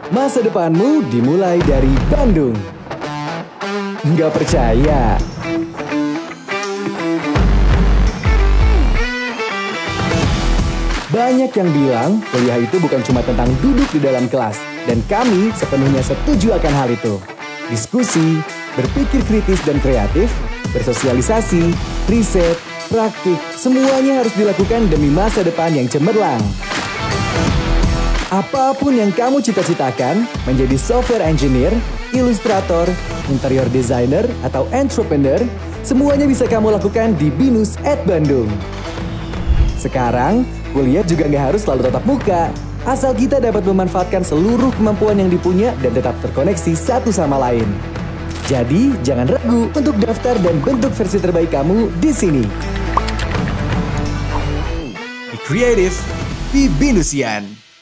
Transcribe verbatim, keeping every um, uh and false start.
Masa depanmu dimulai dari Bandung. Nggak percaya? Banyak yang bilang kuliah itu bukan cuma tentang duduk di dalam kelas. Dan kami sepenuhnya setuju akan hal itu. Diskusi, berpikir kritis dan kreatif, bersosialisasi, riset, praktik, semuanya harus dilakukan demi masa depan yang cemerlang. Apapun yang kamu cita-citakan, menjadi software engineer, ilustrator, interior designer, atau entrepreneur, semuanya bisa kamu lakukan di Binus at Bandung. Sekarang, kuliah juga nggak harus selalu tatap muka, asal kita dapat memanfaatkan seluruh kemampuan yang dipunya dan tetap terkoneksi satu sama lain. Jadi, jangan ragu untuk daftar dan bentuk versi terbaik kamu di sini. Be creative, be Binusian.